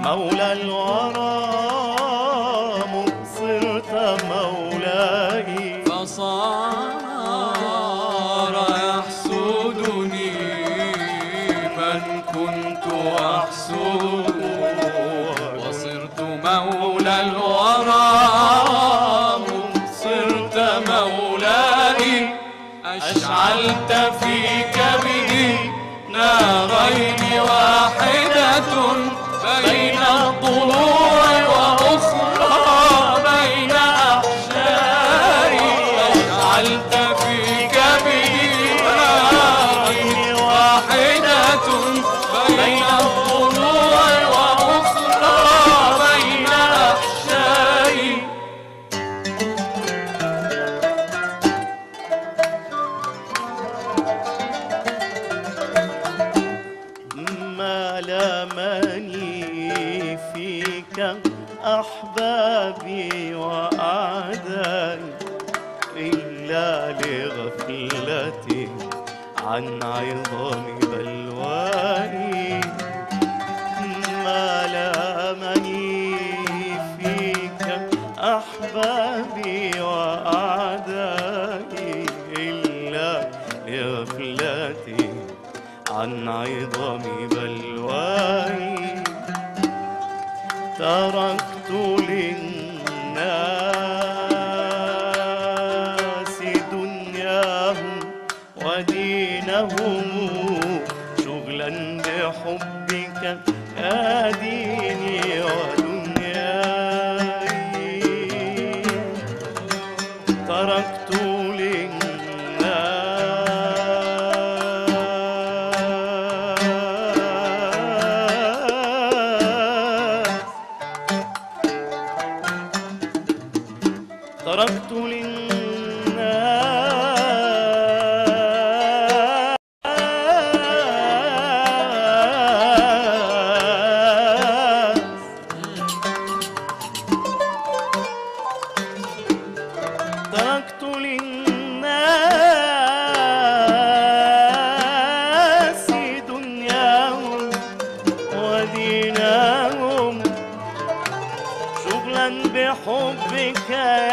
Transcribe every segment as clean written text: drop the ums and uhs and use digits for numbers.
مولى الورى صرت مولاي، فصار يحسدني من كنت أحسد، وصرت مولى الورى صرت مولاي. أشعلت في كبدي نارين، واحدة بين الضلوع وأخرى بين أحشائي. أشعلت في كبدي نارين، واحدة بين الضلوع وأخرى بين أحشائي. ما لامني فيك أحبابي وأعدائي إلا لغفلتي عن عظام بلوائي. ما لامني فيك أحبابي وأعدائي إلا لغفلتي عن عظام بلوائي. تركت للناس دنياهم ودينهم، شغلا بحبك يا ديني ودنياي. تركت تركت للناس تركت للناس دنياهم ودينهم، شغلا بحبك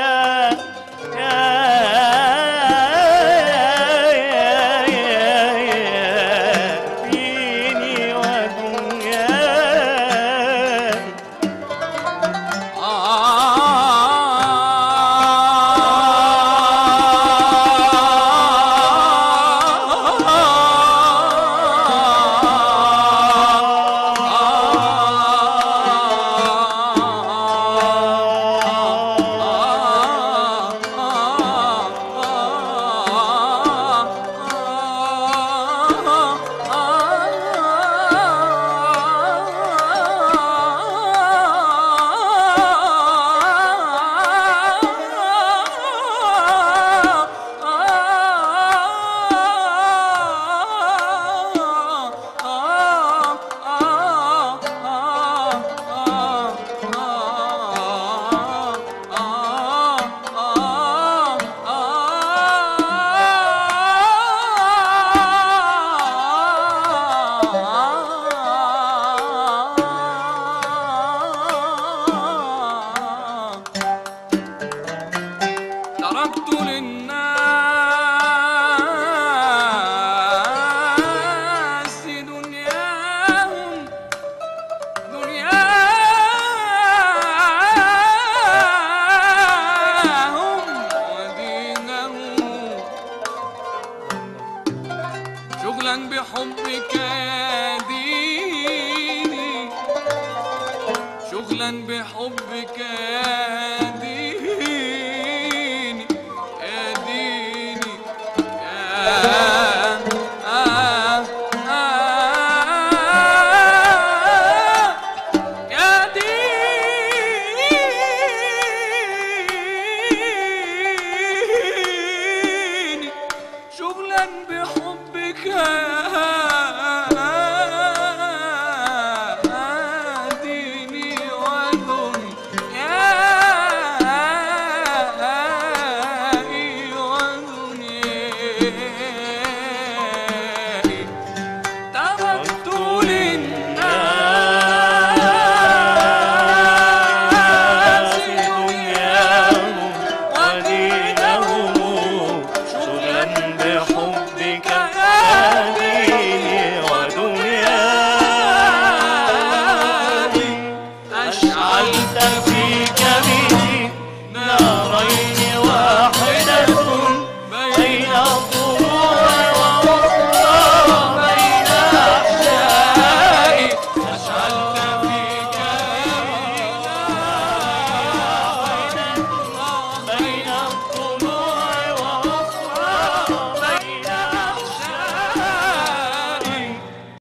ديني ودنياي. تركت للناس دنياهم ودينهم، شغلا بحبك يا ديني، شغلا بحبك يا